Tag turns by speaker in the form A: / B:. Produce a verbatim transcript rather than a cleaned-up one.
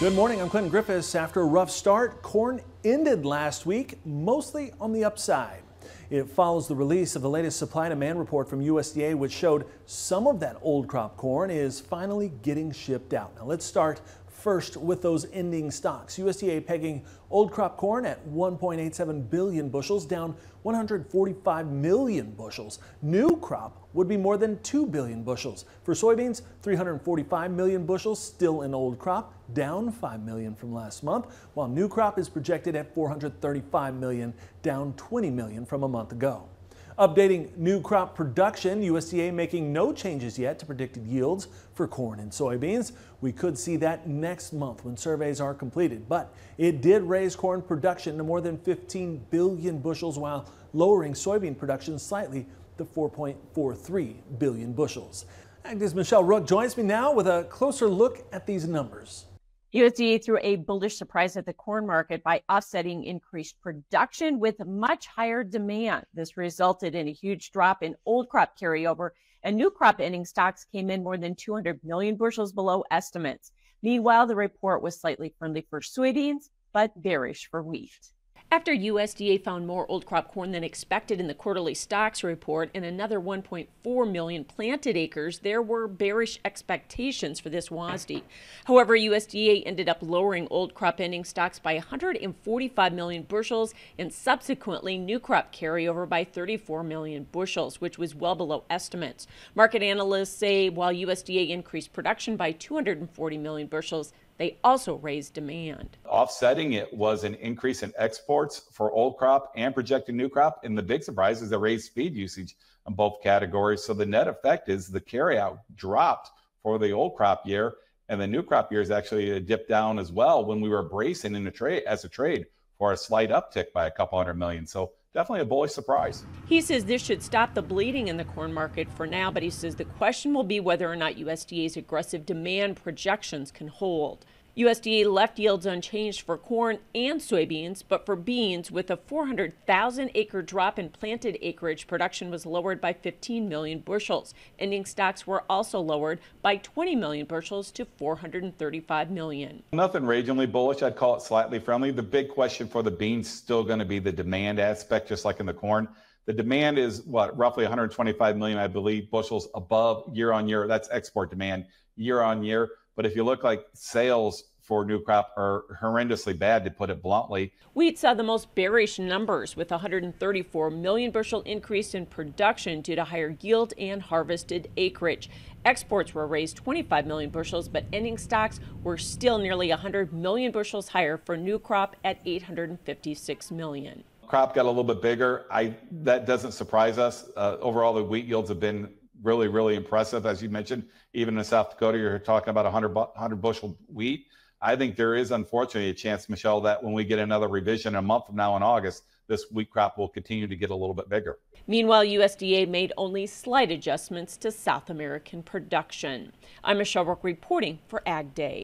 A: Good morning, I'm Clinton Griffiths. After a rough start, corn ended last week mostly on the upside. It follows the release of the latest supply demand report from U S D A, which showed some of that old crop corn is finally getting shipped out. Now let's start first with those ending stocks. U S D A pegging old crop corn at one point eight seven billion bushels, down one hundred forty-five million bushels. New crop would be more than two billion bushels. For soybeans, three hundred forty-five million bushels, still in old crop, down five million from last month, while new crop is projected at four hundred thirty-five million, down twenty million from a month ago. Updating new crop production, U S D A making no changes yet to predicted yields for corn and soybeans. We could see that next month when surveys are completed, but it did raise corn production to more than fifteen billion bushels while lowering soybean production slightly to four point four three billion bushels. Agnes Michelle Rook joins me now with a closer look at these numbers.
B: U S D A threw a bullish surprise at the corn market by offsetting increased production with much higher demand. This resulted in a huge drop in old crop carryover, and new crop ending stocks came in more than two hundred million bushels below estimates. Meanwhile, the report was slightly friendly for soybeans, but bearish for wheat. After U S D A found more old crop corn than expected in the quarterly stocks report and another one point four million planted acres, there were bearish expectations for this W A S D. However, U S D A ended up lowering old crop ending stocks by one hundred forty-five million bushels and subsequently new crop carryover by thirty-four million bushels, which was well below estimates. Market analysts say while U S D A increased production by two hundred forty million bushels, they also raised demand.
C: Offsetting it was an increase in exports for old crop and projected new crop. And the big surprise is the raised feed usage in both categories. So the net effect is the carryout dropped for the old crop year, and the new crop year is actually a dip down as well when we were bracing in the trade as a trade for a slight uptick by a couple hundred million. So definitely a bullish surprise.
B: He says this should stop the bleeding in the corn market for now, but he says the question will be whether or not U S D A's aggressive demand projections can hold. U S D A left yields unchanged for corn and soybeans, but for beans, with a four hundred thousand acre drop in planted acreage, production was lowered by fifteen million bushels. Ending stocks were also lowered by twenty million bushels to four hundred thirty-five million.
C: Nothing ragingly bullish. I'd call it slightly friendly. The big question for the beans is still going to be the demand aspect, just like in the corn. The demand is what, roughly one hundred twenty-five million, I believe, bushels above year on year. That's export demand year on year. But if you look like sales for new crop are horrendously bad, to put it bluntly.
B: Wheat saw the most bearish numbers with a one hundred thirty-four million bushel increase in production due to higher yield and harvested acreage. Exports were raised twenty-five million bushels, but ending stocks were still nearly one hundred million bushels higher for new crop at eight hundred fifty-six million.
C: Crop got a little bit bigger. I that doesn't surprise us. Uh, overall, the wheat yields have been really, really impressive, as you mentioned. Even in South Dakota, you're talking about one hundred, one hundred bushel wheat. I think there is, unfortunately, a chance, Michelle, that when we get another revision a month from now in August, this wheat crop will continue to get a little bit bigger.
B: Meanwhile, U S D A made only slight adjustments to South American production. I'm Michelle Rook reporting for Ag Day.